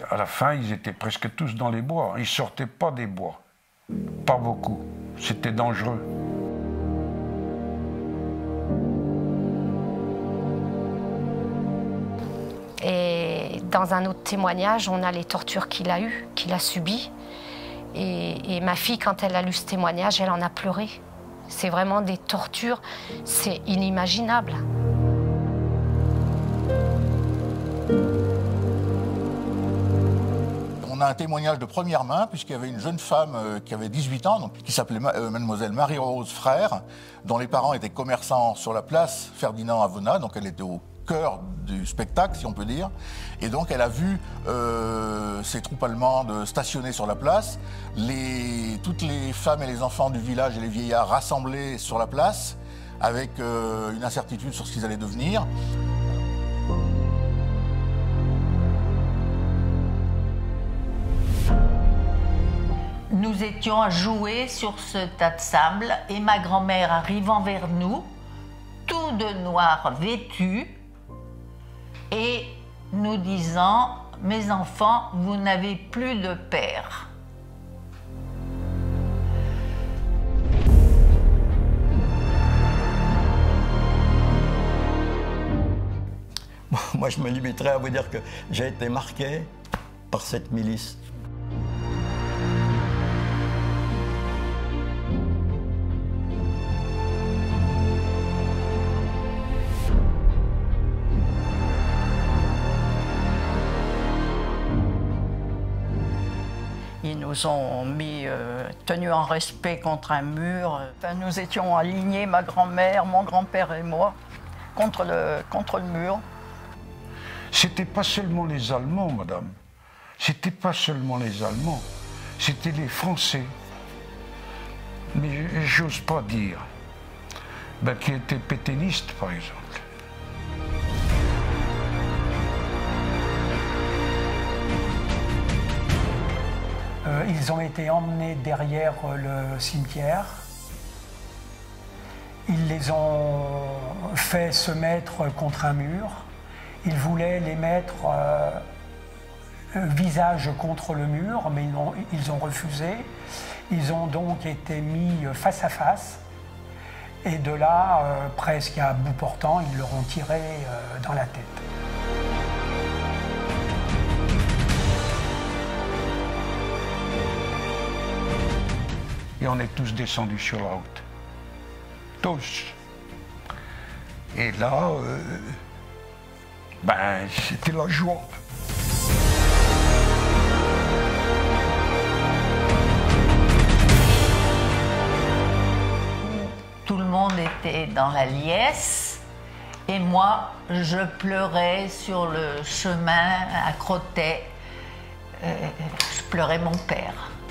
à la fin, ils étaient presque tous dans les bois. Ils ne sortaient pas des bois. Pas beaucoup. C'était dangereux. Et dans un autre témoignage, on a les tortures qu'il a eues, qu'il a subies. Et ma fille, quand elle a lu ce témoignage, elle en a pleuré. C'est vraiment des tortures, c'est inimaginable. On a un témoignage de première main, puisqu'il y avait une jeune femme qui avait 18 ans, donc, qui s'appelait mademoiselle Marie-Rose Frère, dont les parents étaient commerçants sur la place Ferdinand Avona, donc elle était au cœur du spectacle, si on peut dire. Et donc elle a vu ces troupes allemandes stationnées sur la place, toutes les femmes et les enfants du village et les vieillards rassemblés sur la place, avec une incertitude sur ce qu'ils allaient devenir. Nous étions à jouer sur ce tas de sable et ma grand-mère arrivant vers nous, tout de noir vêtu, et nous disant « Mes enfants, vous n'avez plus de père ». Moi, je me limiterai à vous dire que j'ai été marqué par cette milice. Ils nous ont tenus en respect contre un mur. Enfin, nous étions alignés, ma grand-mère, mon grand-père et moi, contre le mur. C'était pas seulement les Allemands, madame. C'était pas seulement les Allemands. C'était les Français. Mais j'ose pas dire. Qui étaient pétainistes, par exemple. Ils ont été emmenés derrière le cimetière. Ils les ont fait se mettre contre un mur. Ils voulaient les mettre visage contre le mur, mais ils ont refusé. Ils ont donc été mis face à face. Et de là, presque à bout portant, ils leur ont tiré dans la tête. Et on est tous descendus sur la route. Tous. Et là, c'était la joie. Tout le monde était dans la liesse et moi, je pleurais sur le chemin à Crottet. Je pleurais mon père.